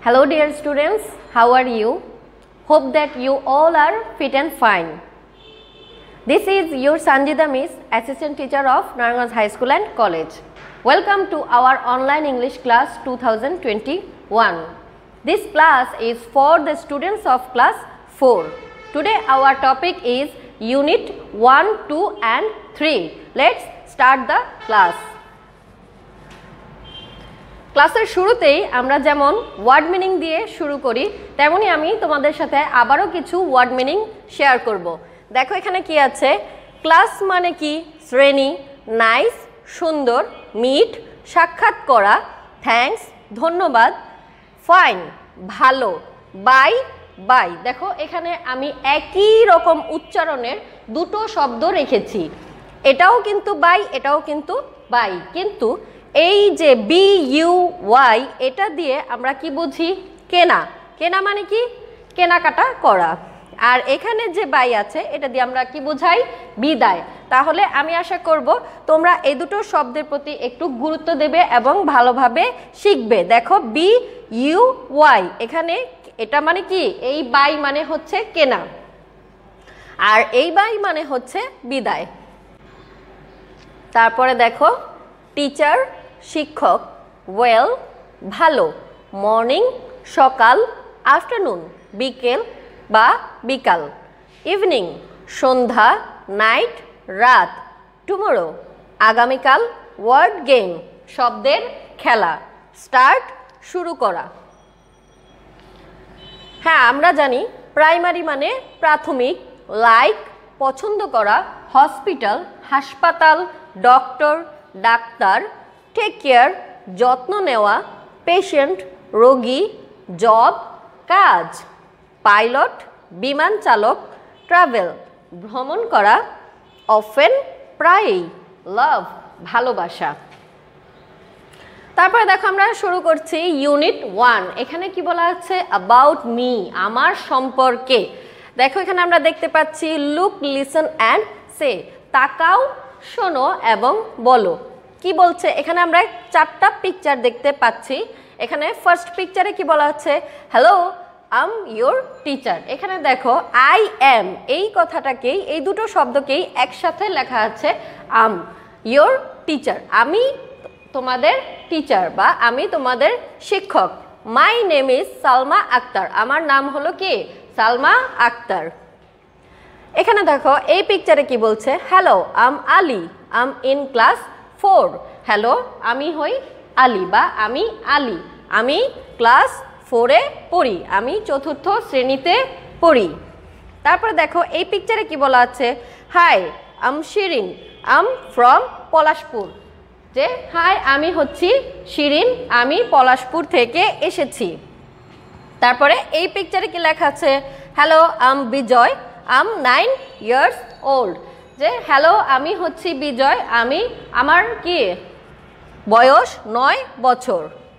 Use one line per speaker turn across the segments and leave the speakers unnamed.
Hello dear students, how are you? Hope that you all are fit and fine. This is your Sanjida Miss, Assistant Teacher of Naranganj High School and College. Welcome to our online English class 2021. This class is for the students of class 4. Today our topic is Unit 1, 2 and 3. Let's start the class. ক্লাসের শুরুতেই আমরা যেমন word meaning দিয়ে শুরু করি তেমনি আমি তোমাদের সাথে আবারও কিছু ওয়ার্ড মিনিং শেয়ার করব। দেখো এখানে কি আছে, ক্লাস মানে কি শ্রেণী, নাইস সুন্দর, মিট সাক্ষাৎ করা, থ্যাঙ্কস ধন্যবাদ, ফাইন ভালো, বাই বাই। দেখো এখানে আমি একই রকম উচ্চারণের দুটো শব্দ রেখেছি, এটাও কিন্তু বাই এটাও কিন্তু বাই, কিন্তু এই যে বি ইউ ওয়াই এটা দিয়ে আমরা কি বুঝি কেনা, কেনা মানে কি কেনাকাটা করা, আর এখানে যে বাই আছে এটা দিয়ে আমরা কি বোঝাই বিদায়। তাহলে আমি আশা করব তোমরা এই দুটো শব্দের প্রতি একটু গুরুত্ব দেবে এবং ভালোভাবে শিখবে। দেখো বি ইউ ওয়াই এখানে এটা মানে কি, এই বাই মানে হচ্ছে কেনা আর এই বাই মানে হচ্ছে বিদায়। তারপরে দেখো টিচার শিক্ষক, ওয়েল ভালো, মর্নিং সকাল, আফটারনুন বিকেল বা বিকাল, ইভিনিং সন্ধ্যা, নাইট রাত, টুমরো আগামীকাল, ওয়ার্ড গেম শব্দের খেলা, স্টার্ট শুরু করা। হ্যাঁ আমরা জানি প্রাইমারি মানে প্রাথমিক, লাইক পছন্দ করা, হসপিটাল হাসপাতাল, ডক্টর ডাক্তার, টেক কেয়ার যত্ন নেওয়া, পেশেন্ট রোগী, জব কাজ, পাইলট বিমান চালক, ট্রাভেল ভ্রমণ করা, অফেন প্রায়ই, লাভ ভালোবাসা। তারপরে দেখো আমরা শুরু করছি ইউনিট 1। এখানে কি বলা আছে, অ্যাবাউট মি আমার সম্পর্কে। দেখো এখানে আমরা দেখতে পাচ্ছি লুক লিসন অ্যান্ড সে তাকাও শোনো এবং বলো। কি বলছে এখানে আমরা চারটা পিকচার দেখতে পাচ্ছি। এখানে ফার্স্ট পিকচারে কি বলা হচ্ছে, হ্যালো আম ইয়োর টিচার। এখানে দেখো আই এম এই কথাটাকেই এই দুটো শব্দকেই একসাথে লেখা আছে আম ইয়োর টিচার, আমি তোমাদের টিচার বা আমি তোমাদের শিক্ষক। My name is Salma Akter, আমার নাম হলো কি সালমা আক্তার। এখানে দেখো এই পিকচারে কি বলছে, hello I'm Ali, I'm in class 4। Hello আমি হই আলী বা আমি আলী, আমি ক্লাস 4-এ পড়ি, আমি 4র্থ শ্রেণীতে পড়ি। তারপরে দেখো এই পিকচারে কি বলা আছে, hi I'm Shirin, I'm from Palashpur. যে হাই আমি হচ্ছি শিরিন, আমি পলাশপুর থেকে এসেছি। তারপরে এই পিকচারে কি লেখা আছে, hello I'm Bijoy, I'm 9 years old। যে হ্যালো আমি হচ্ছি বিজয়, আমি আমার কি বয়স 9 বছর।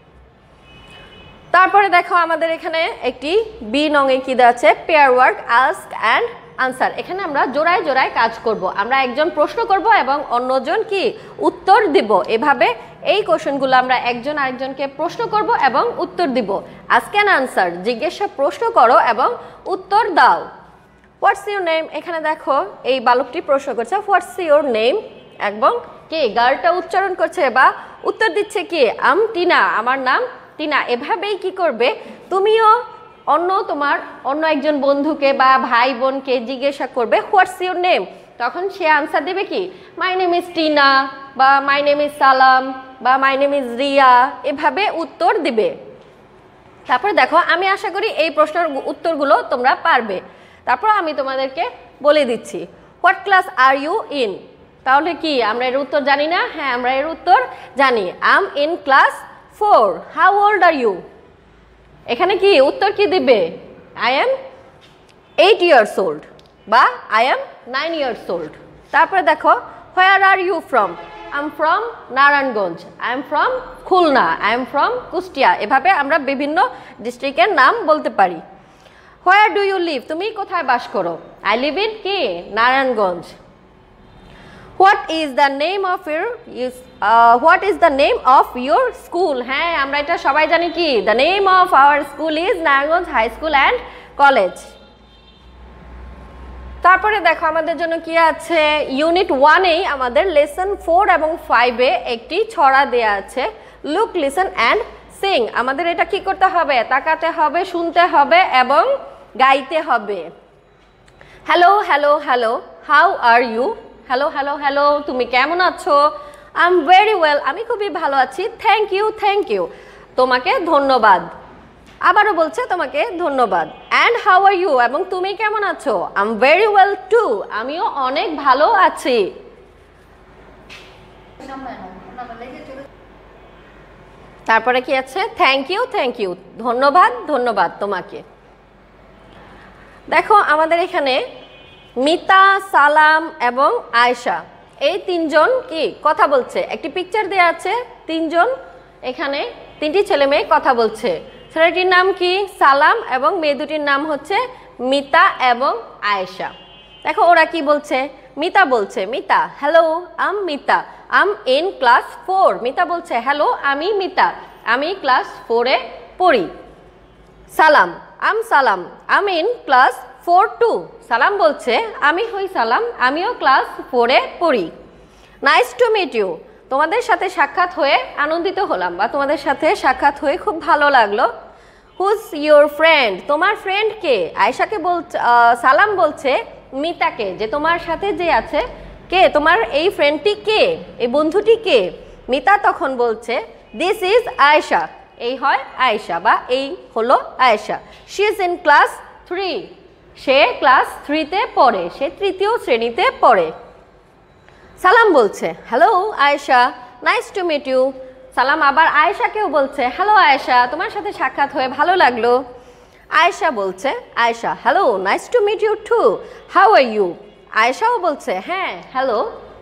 তারপরে দেখো আমাদের এখানে একটি বি নঙে কি দেওয়া আছে, pair work ask and answer. এখানে আমরা জোড়ায় জোড়ায় কাজ করব, আমরা একজন প্রশ্ন করব এবং অন্যজন কি উত্তর দিব। এভাবে এই কোশ্চেনগুলো আমরা একজন আরেকজনকে প্রশ্ন করব এবং উত্তর দিব। আস্ক অ্যান্ড আনসার জিজ্ঞাসা প্রশ্ন করো এবং উত্তর দাও। হোয়াটস ইউর নেম, এখানে দেখো এই বালকটি প্রশ্ন করছে হোয়াটস ইউর নেম এবং কে গার্লটা উচ্চারণ করছে বা উত্তর দিচ্ছে কি আম টিনা, আমার নাম টিনা। এভাবেই কি করবে তুমিও তোমার অন্য একজন বন্ধুকে বা ভাই বোনকে জিজ্ঞাসা করবে হোয়াটস ইউর নেম, তখন সে আনসার দেবে কি মাই নেম ইজ টিনা বা মাই নেম ইজ সালাম বা মাই নেম ইজ রিয়া, এভাবে উত্তর দিবে। তারপরে দেখো আমি আশা করি এই প্রশ্নের উত্তরগুলো তোমরা পারবে। তারপর আমি তোমাদেরকে বলে দিচ্ছি what class are you in. তাহলে কি আমরা এর উত্তর জানি না? হ্যাঁ আমরা এর উত্তর জানি, I'm in class 4। How old are you, এখানে কি উত্তর কি দিবে, আই এম 8 years old বা আই এম 9 years old। তারপরে দেখো where are you from, I am from Narayanganj, I am from Khulna, I am from Kushtia. এভাবে আমরা বিভিন্ন ডিস্ট্রিক্টের নাম বলতে পারি। হোয়ার ডু ইউ লিভ, তুমি কোথায় বাস করো, আই লিভ ইন কি Narayanganj. What is the name of your school? হ্যাঁ আমরা এটা সবাই জানি কি the name of our school is Narayanganj high school and college. তারপরে দেখো আমাদের জন্য কি আছে, ইউনিট 1-এই আমাদের লেসন 4 এবং 5-এ একটি ছড়া দেয়া আছে, লুক লিসন অ্যান্ড সিং। আমাদের এটা কি করতে হবে, তাকাতে হবে, শুনতে হবে এবং গাইতে হবে। Hello hello hello, how are you? Hello hello hello, তুমি কেমন আছো? আই এম ভেরি ওয়েল, আমি খুবই ভালো আছি। থ্যাংক ইউ, তোমাকে ধন্যবাদ। আবারও বলছে তোমাকে ধন্যবাদ। অ্যান্ড হাউ আর ইউ, এবং তুমি কেমন আছো? I am very well too, আমিও অনেক ভালো আছি। তারপরে কি আছে, থ্যাংক ইউ, ধন্যবাদ তোমাকে। দেখো আমাদের এখানে মিতা, সালাম এবং আয়েশা এই তিনজন কি কথা বলছে। একটি পিকচার দেওয়া আছে, তিনজন এখানে তিনটি ছেলে মেয়ে কথা বলছে। ছেলেটির নাম কি সালাম এবং মেয়ে দুটির নাম হচ্ছে মিতা এবং আয়েশা। দেখো ওরা কি বলছে, মিতা বলছে, Mita hello I'm Mita I'm in class 4। Mita বলছে হ্যালো আমি মিতা, আমি ক্লাস 4-এ পড়ি। সালাম আম ইন ক্লাস 4 টু। সালাম বলছে আমি হই সালাম, আমিও ক্লাস 4-এ পড়ি। নাইস টু মিট ইউ, তোমাদের সাথে সাক্ষাৎ হয়ে আনন্দিত হলাম বা তোমাদের সাথে সাক্ষাৎ হয়ে খুব ভালো লাগলো। হুজ ইউর ফ্রেন্ড, তোমার ফ্রেন্ড কে? আয়েশাকে বলছে, সালাম বলছে মিতাকে যে তোমার সাথে যে আছে কে, তোমার এই ফ্রেন্ডটি কে, এই বন্ধুটি কে? মিতা তখন বলছে দিস ইজ আয়েশা, এই হয় আয়েশা বা এই হলো Ayesha. She is in class 3, সে ক্লাস 3-তে পড়ে, সে 3য় শ্রেণীতে পড়ে। সালাম বলছে hello Ayesha nice to meet you. Salam আবার আয়েশাকেও বলছে হ্যালো আয়েশা, তোমার সাথে সাক্ষাৎ হয়ে ভালো লাগলো। আয়েশা বলছে, Ayesha hello nice to meet you too, how are you? আয়েশাও বলছে হ্যাঁ হ্যালো।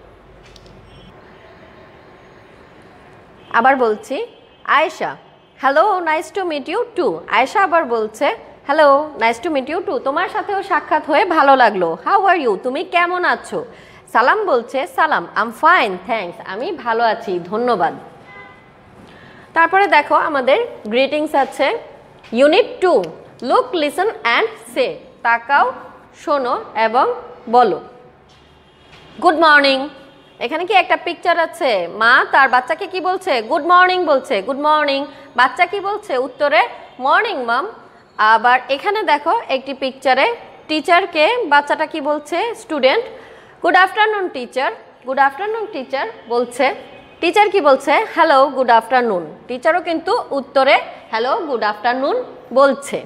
আবার বলছি Ayesha hello nice to meet you too. Ayesha আবার বলছে hello nice to meet you too, তোমার সাথেও সাক্ষাৎ হয়ে ভালো লাগলো। হাউ আর ইউ, তুমি কেমন আছো? সালাম বলছে সালাম আম ফাইন থ্যাঙ্কস, আমি ভালো আছি ধন্যবাদ। তারপরে দেখো আমাদের গ্রিটিংস আছে, unit 2 look listen and say. তাকাও, শোনো এবং বলো। গুড মর্নিং, এখানে কি একটা পিকচার আছে, মা তার বাচ্চাকে কি বলছে, গুড মর্নিং বলছে, গুড মর্নিং। বাচ্চা কি বলছে উত্তরে, মর্নিং মাম। আবার এখানে দেখো একটি পিকচারে টিচারকে বাচ্চাটা কি বলছে, student good afternoon teacher, good afternoon teacher বলছে। টিচার কি বলছে, হ্যালো গুড আফটারনুন। টিচারও কিন্তু উত্তরে হ্যালো গুড আফটারনুন বলছে।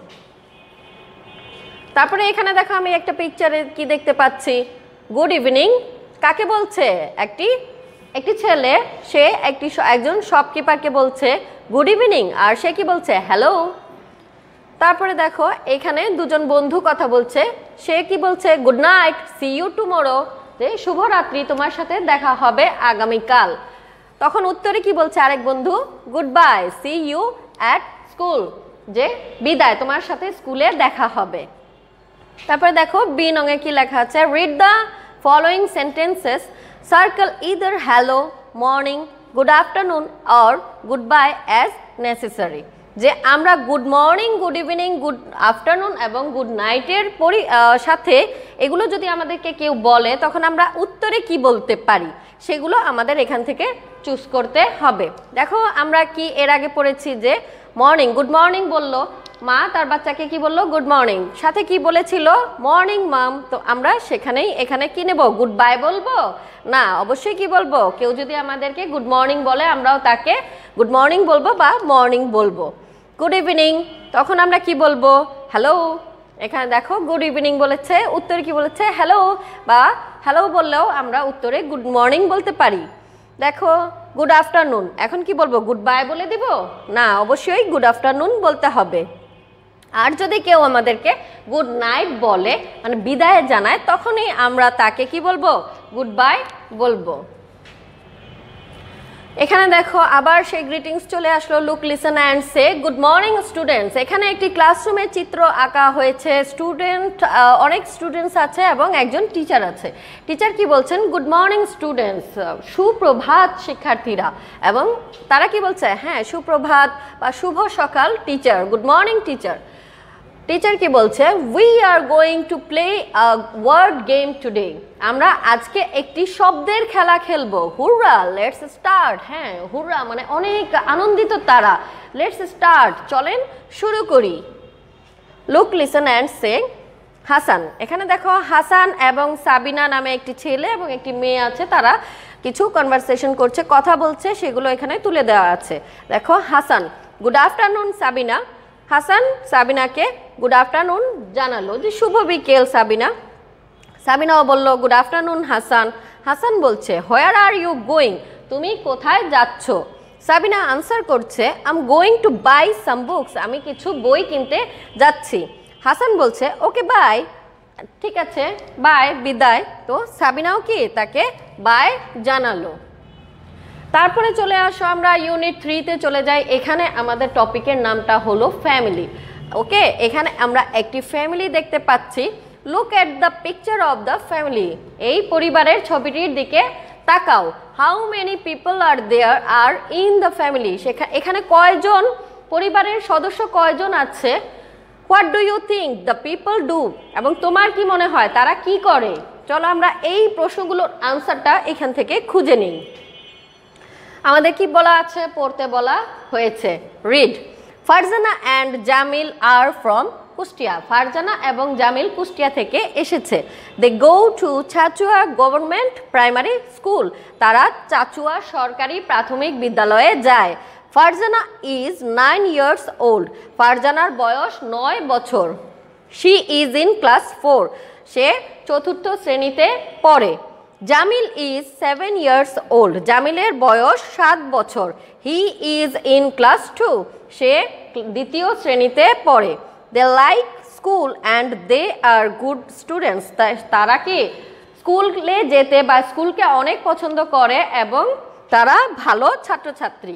তারপরে এখানে দেখো আমি একটা পিকচারে কি দেখতে পাচ্ছি, গুড ইভিনিং কাকে বলছে, একটি ছেলে সে একজন শপকিপারকে বলছে গুড ইভিনিং, আর সে কি বলছে হ্যালো। তারপরে দেখো এখানে দুজন বন্ধু কথা বলছে, সে কি বলছে good night see you tomorrow, যে শুভরাত্রি তোমার সাথে দেখা হবে আগামীকাল। তখন উত্তরে কি বলছে আরেক বন্ধু, goodbye see you at school, যে বিদায় তোমার সাথে স্কুলে দেখা হবে। তারপরে দেখো বি নঙে কি লেখা আছে, read the following sentences, circle either hello, morning, good afternoon or goodbye as necessary. যে আমরা good morning, good evening, good afternoon এবং গুড নাইটের সাথে এগুলো যদি আমাদেরকে কেউ বলে তখন আমরা উত্তরে কি বলতে পারি সেগুলো আমাদের এখান থেকে চুজ করতে হবে। দেখো আমরা কি এর আগে পড়েছি যে মর্নিং, গুড মর্নিং বললো মা, তার বাচ্চাকে কি বললো গুড মর্নিং, সাথে কি বলেছিল মর্নিং মাম। তো আমরা এখানে কি নেব, গুড বাই বলবো না, অবশ্যই কি বলবো, কেউ যদি আমাদেরকে গুড মর্নিং বলে আমরাও তাকে গুড মর্নিং বলবো বা মর্নিং বলবো। গুড ইভিনিং তখন আমরা কি বলবো, হ্যালো। এখানে দেখো গুড ইভিনিং বলেছে, উত্তরে কি বলেছে হ্যালো, বা হ্যালো বললেও আমরা উত্তরে গুড মর্নিং বলতে পারি। দেখো গুড আফটারনুন, এখন কি বলবো, গুড বাই বলে দিব না, অবশ্যই গুড আফটারনুন বলতে হবে। আর যদি কেউ আমাদেরকে গুড নাইট বলে মানে বিদায় জানায় তখনই আমরা তাকে কি বলবো, গুড বাই বলবো। এখানে দেখো আবার সেই গ্রিটিংস চলে আসলো, look listen and say good morning students. এখানে একটি ক্লাসরুমের চিত্র আঁকা হয়েছে, অনেক স্টুডেন্টস আছে এবং একজন টিচার আছে। টিচার কি বলছেন, গুড মর্নিং স্টুডেন্টস, সুপ্রভাত শিক্ষার্থীরা। এবং তারা কি বলছে, হ্যাঁ সুপ্রভাত বা শুভ সকাল teacher, good morning teacher. Teacher কি বলছে, we are going to play a word game today, আমরা আজকে একটি শব্দের খেলা খেলবো। Hurrah, let's start. হ্যাঁ হুররা মানে অনেক আনন্দিত তারা। লেটস স্টার্ট, চলেন শুরু করি। Look listen and say Hasan. এখানে দেখো হাসান এবং সাবিনা নামে একটি ছেলে এবং একটি মেয়ে আছে, তারা কিছু কনভারসেশন করছে, কথা বলছে, সেগুলো এখানে তুলে দেওয়া আছে। দেখো হাসান, গুড আফটারনুন সাবিনা। হাসান সাবিনাকে গুড আফটারনুন জানালো, যে শুভ বিকেল সাবিনা। সাবিনাও বললো গুড আফটারনুন হাসান। হাসান বলছে হোয়ার আর ইউ গোয়িং, তুমি কোথায় যাচ্ছ? সাবিনা আনসার করছে I am going to buy some books, আমি কিছু বই কিনতে যাচ্ছি। হাসান বলছে ওকে বাই, ঠিক আছে বাই, বিদায়। তো সাবিনাও কি তাকে বাই জানালো। তারপরে চলে আসো আমরা ইউনিট 3-তে চলে যাই। এখানে আমাদের টপিকের নামটা হলো ফ্যামিলি। ওকে, এখানে আমরা একটি ফ্যামিলি দেখতে পাচ্ছি। Look at the picture of the family, এই পরিবারের ছবিটির দিকে তাকাও। How many people are there in the দ্য ফ্যামিলি, এখানে কয়জন পরিবারের সদস্য কয়জন আছে? What do you think the people do, এবং তোমার কি মনে হয় তারা কি করে? চলো আমরা এই প্রশ্নগুলোর আনসারটা এখান থেকে খুঁজে নিই। আমাদের কি বলা আছে, পড়তে বলা হয়েছে। Read, Farzana and Jamil are from Kushtia, Farzana এবং জামিল কুষ্টিয়া থেকে এসেছে। They go to Chachua government primary school, তারা চাচুয়া সরকারি প্রাথমিক বিদ্যালয়ে যায়। ফারজানা ইজ 9 years old, ফারজানার বয়স 9 বছর। শি ইজ ইন ক্লাস 4, সে 4র্থ শ্রেণীতে পড়ে। জামিল ইজ 7 years old, জামিলের বয়স 7 বছর। হি ইজ ইন ক্লাস 2, সে 2য় শ্রেণীতে পড়ে। They like school and they are good students, তারা কি স্কুলে যেতে বা স্কুলকে অনেক পছন্দ করে এবং তারা ভালো ছাত্রছাত্রী।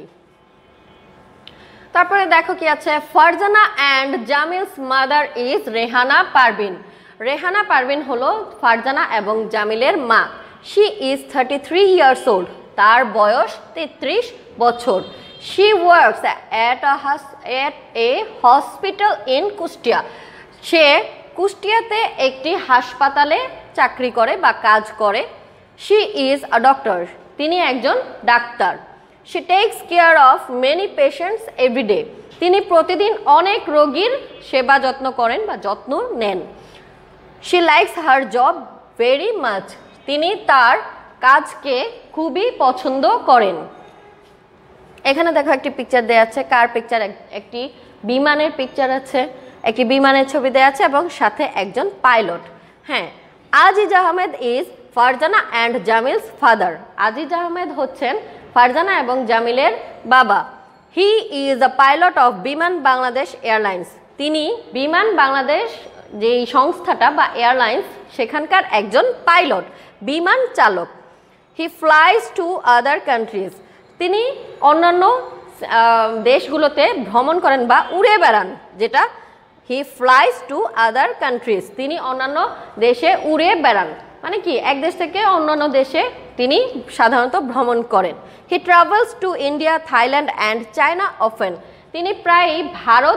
তারপরে দেখো কি আছে, Farzana and Jamil's mother is Rehana Parvin, Rehana Parvin হলো ফারজানা এবং জামিলের মা। শি ইজ 33 years old, তার বয়স 33 বছর। She works at a hospital in Kushtia, সে কুষ্টিয়াতে একটি হাসপাতালে চাকরি করে বা কাজ করে। শি ইজ আ ডক্টর, তিনি একজন ডাক্তার। She takes care of many patients every day, তিনি প্রতিদিন অনেক রোগীর সেবা যত্ন করেন বা যত্ন নেন। She likes her job very much, তিনি তার কাজকে খুবই পছন্দ করেন। এখানে দেখো একটি পিকচার দেওয়া আছে, কার পিকচার? একটি বিমানের পিকচার আছে, একটি বিমানের ছবি দেওয়া আছে এবং সাথে একজন পাইলট। হ্যাঁ, Aziz Ahmed is Farzana and Jamil's father, Aziz Ahmed হচ্ছেন ফারজানা এবং জামিলের বাবা। He is a pilot of Biman Bangladesh airlines, তিনি বিমান বাংলাদেশ যেই সংস্থাটা বা এয়ারলাইন্স সেখানকার একজন পাইলট, বিমান চালক। He flies to other countries, তিনি অন্যান্য দেশগুলোতে ভ্রমণ করেন বা উড়ে বেড়ান, যেটা he flies to other countries, তিনি অন্যান্য দেশে উড়ে বেড়ান, মানে কি এক দেশ থেকে অন্যান্য দেশে তিনি সাধারণত ভ্রমণ করেন। He travels to India, Thailand and China often, তিনি প্রায়ই ভারত,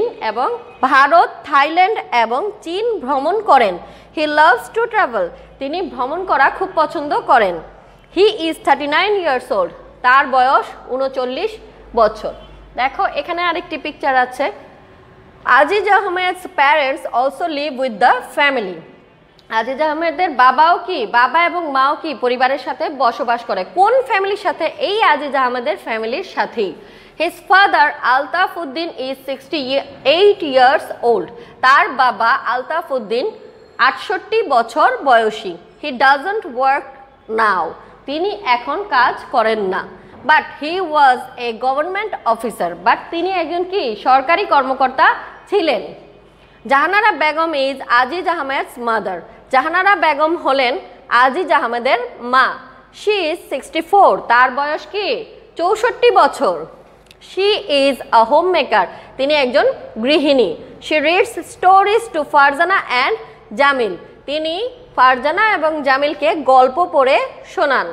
থাইল্যান্ড এবং চীন ভ্রমণ করেন। হি লাভস টু ট্রাভেল, তিনি ভ্রমণ করা খুব পছন্দ করেন। হি ইজ 39 years old, তার বয়স 39 বছর। দেখো এখানে আরেকটি পিকচার আছে। Aziz Ahmed's parents also live with the family, Aziz আহমেদের বাবাও কি, বাবা এবং মাও কি পরিবারের সাথে বসবাস করে। কোন ফ্যামিলির সাথে? এই আজিজ আহমেদের ফ্যামিলির সাথেই। His father Altaf Uddin is 68 years old, তার বাবা আলতাফ উদ্দিন 68 বছর বয়সী। হি ডাজন্ট ওয়ার্ক নাও, তিনি এখন কাজ করেন না। But he was a government officer, but তিনি একজন কি সরকারি কর্মকর্তা ছিলেন। জাহানারা বেগম ইজ আজিজ আহমেদস মাদার, জাহানারা বেগম হলেন আজিজ আহমেদের মা। শি ইজ 64, তার বয়স কি 64 বছর। She is a homemaker, তিনি একজন গৃহিণী। She reads stories to Farzana and Jamil, তিনি ফারজানা এবং জামিলকে গল্প পড়ে শোনান।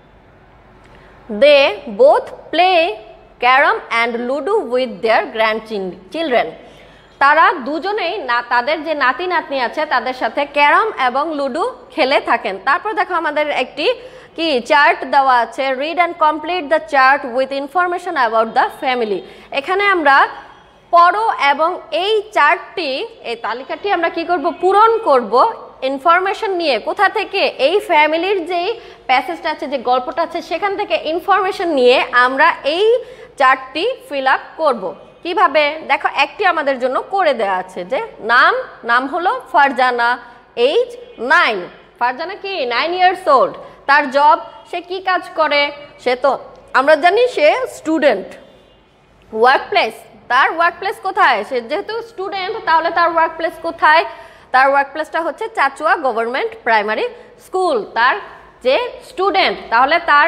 They both play carrom and ludo with their grandchildren, তারা দুজনেই তাদের যে নাতি নাতনি আছে তাদের সাথে ক্যারম এবং লুডো খেলে থাকেন। তারপর দেখো আমাদের একটি কি চার্ট দেওয়া আছে, read and complete the chart with information about the family. এখানে আমরা পড়ো এবং এই চার্টটি, এই তালিকাটি আমরা কি করব, পূরণ করব ইনফরমেশন নিয়ে। কোথা থেকে? এই ফ্যামিলির যেই প্যাসেজটা আছে, যে গল্পটা আছে, সেখান থেকে ইনফরমেশন নিয়ে আমরা এই চার্টটি ফিল আপ করবো। কিভাবে? দেখো, একটি আমাদের জন্য করে দেওয়া আছে, যে নাম হলো ফারজানা, এজ 9, ফারজানা কি 9 ইয়ার্স ওল্ড। তার জব, সে কি কাজ করে? সে তো আমরা জানি সে স্টুডেন্ট। ওয়ার্ক প্লেস, তার ওয়ার্ক প্লেস কোথায়? সে যেহেতু স্টুডেন্ট, তাহলে তার ওয়ার্ক প্লেস কোথায়? তার ওয়ার্ক প্লেসটা হচ্ছে চাচুয়া গভর্নমেন্ট প্রাইমারি স্কুল। তার যে স্টুডেন্ট, তাহলে তার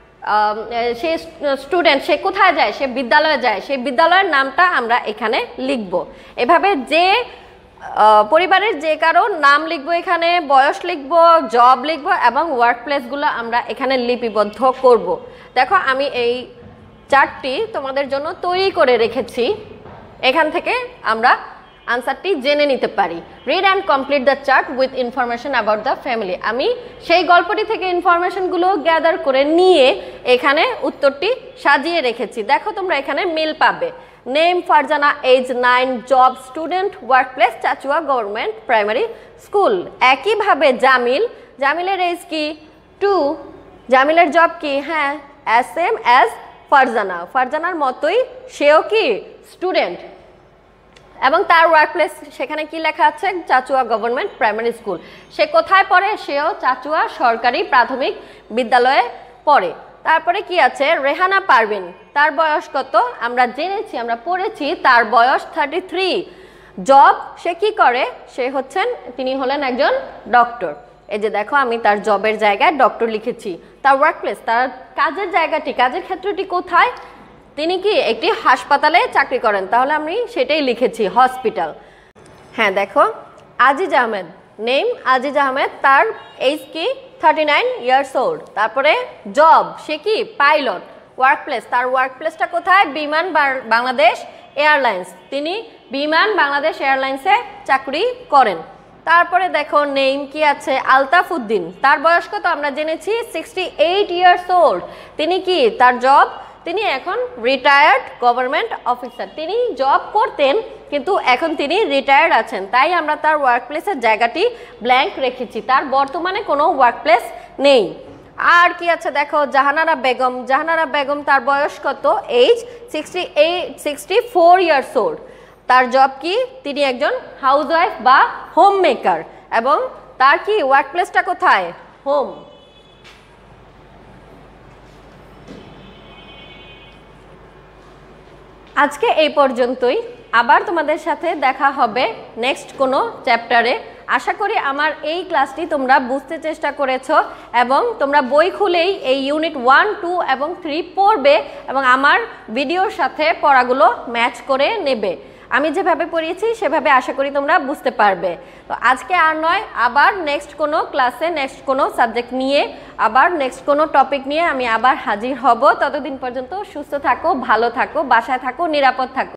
সে স্টুডেন্ট, সে কোথায় যায়? সে বিদ্যালয়ে যায়। সেই বিদ্যালয়ের নামটা আমরা এখানে লিখব। এভাবে যে পরিবারের যে কারো নাম লিখবো, এখানে বয়স লিখবো, জব লিখবো এবং ওয়ার্ক প্লেসগুলো আমরা এখানে লিপিবদ্ধ করব। দেখো, আমি এই চার্টটি তোমাদের জন্য তৈরি করে রেখেছি, এখান থেকে আমরা আনসারটি জেনে নিতে পারি। Read and complete the chart with information about the family, আমি সেই গল্পটি থেকে ইনফরমেশনগুলো গ্যাদার করে নিয়ে এখানে উত্তরটি সাজিয়ে রেখেছি। দেখো, তোমরা এখানে মিল পাবে। Name Farzana, age 9, job student, workplace Chachua government primary school. একইভাবে জামিলের এজ কি 2, জামিলের জব কি? হ্যাঁ, সেম অ্যাজ ফারজানার মতোই সেও কি স্টুডেন্ট, এবং তার ওয়ার্ক প্লেস সেখানে কি লেখা আছে? Chachua government primary school. সে কোথায় পড়ে? সেও চাচুয়া সরকারি প্রাথমিক বিদ্যালয়ে পড়ে। তারপরে কি আছে? রেহানা পারভিন, তার বয়স কত? আমরা জেনেছি, আমরা পড়েছি, তার বয়স 33। জব, সে কি করে? তিনি হলেন একজন ডক্টর। এই যে দেখো, আমি তার জবের জায়গায় ডক্টর লিখেছি। তার ওয়ার্ক প্লেস, তার কাজের জায়গাটি, কাজের ক্ষেত্রটি কোথায়? তিনি কি একটি হাসপাতালে চাকরি করেন, তাহলে আমি সেটাই লিখেছি, হসপিটাল। হ্যাঁ, দেখো, আজিজ আহমেদ, নেম আজিজ আহমেদ, তার এজ কি 39 ইয়ার্স ওল্ড। তারপরে জব, সে কি পাইলট। ওয়ার্ক প্লেস, তার ওয়ার্ক প্লেসটা কোথায়? বিমান বাংলাদেশ এয়ারলাইন্স, তিনি বিমান বাংলাদেশ এয়ারলাইন্সে চাকরি করেন। তারপরে দেখো, নেম কি আছে? আলতাফ উদ্দিন, তার বয়স কত? আমরা জেনেছি 68 ইয়ার্স ওল্ড। তিনি কি? তার জব, তিনি এখন রিটায়ার্ড গভর্নমেন্ট অফিসার। তিনি জব করতেন, কিন্তু এখন তিনি রিটায়ার্ড আছেন, তাই আমরা তার ওয়ার্ক প্লেসের জায়গাটি ব্ল্যাঙ্ক রেখেছি, তার বর্তমানে কোনো ওয়ার্ক প্লেস নেই। আর কি আছে? দেখো, জাহানারা বেগম, তার বয়স কত? Age 64 years old. তার জব কি? তিনি একজন হাউসওয়াইফ বা হোম মেকার, এবং তার কি ওয়ার্ক প্লেসটা কোথায়? হোম। আজকে এই পর্যন্তই, আবার তোমাদের সাথে দেখা হবে নেক্সট কোনো চ্যাপ্টারে। আশা করি আমার এই ক্লাসটি তোমরা বুঝতে চেষ্টা করেছো এবং তোমরা বই খুলেই এই ইউনিট 1, 2 এবং 3 পড়বে এবং আমার ভিডিওর সাথে পড়াগুলো ম্যাচ করে নেবে। আমি যেভাবে পড়িয়েছি সেভাবে আশা করি তোমরা বুঝতে পারবে। তো আজকে আর নয়, আবার নেক্সট কোনো ক্লাসে নেক্সট কোনো সাবজেক্ট নিয়ে, আবার নেক্সট কোনো টপিক নিয়ে আমি আবার হাজির হব। ততদিন পর্যন্ত সুস্থ থাকো, ভালো থাকো, বাসায় থাকো, নিরাপদ থাকো।